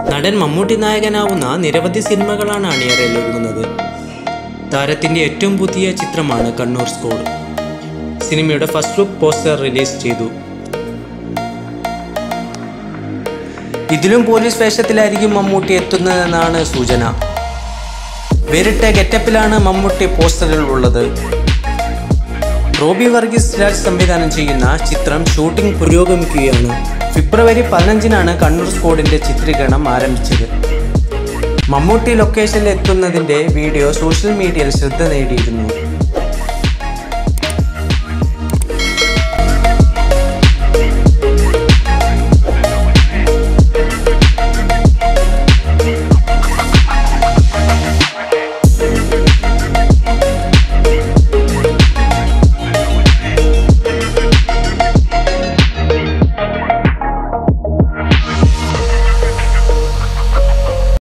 നടൻ മമ്മൂട്ടി നായകനാവുന്ന നിരവധി സിനിമകളാണ് അണിയറയിൽ ഒരുങ്ങുന്നത്. താരത്തിൻ്റെ ഏറ്റവും പുതിയ ചിത്രമാണ് കണ്ണൂർ സ്കോഡ്. സിനിമയുടെ ഫസ്റ്റ് ലുക്ക് പോസ്റ്റർ റിലീസ് ചെയ്തു. ഇതിലും പോലീസ് വേഷത്തിലായിരിക്കും മമ്മൂട്ടി എത്തുന്നതെന്നാണ് സൂചന. വേറിട്ട ഗെറ്റപ്പിലാണ് മമ്മൂട്ടി പോസ്റ്ററിൽ ഉള്ളത്. റോബി വർഗീസ് രാജ് സംവിധാനം ചെയ്യുന്ന ചിത്രം ഷൂട്ടിംഗ് പുരോഗമിക്കുകയാണ്. ഫെബ്രുവരി 15-നാണ് കണ്ണൂർ സ്കോഡിൻ്റെ ചിത്രീകരണം ആരംഭിച്ചത്. മമ്മൂട്ടി ലൊക്കേഷനിൽ എത്തുന്നതിൻ്റെ വീഡിയോ സോഷ്യൽ മീഡിയയിൽ ശ്രദ്ധ നേടിയിരുന്നു.